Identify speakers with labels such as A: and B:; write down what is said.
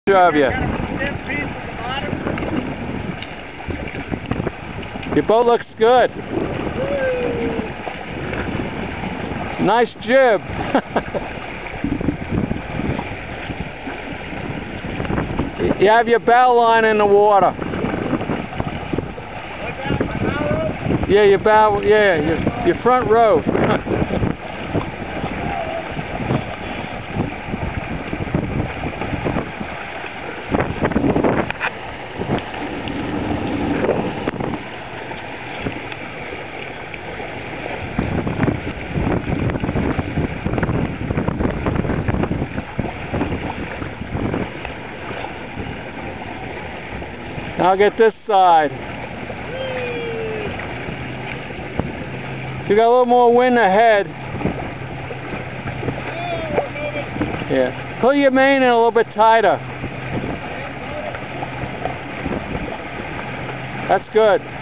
A: Of you. Your boat looks good. Nice jib. You have your bow line in the water. Yeah, your bow. Yeah, your front row. Now get this side. You got a little more wind ahead. Yeah. Pull your main in a little bit tighter. That's good.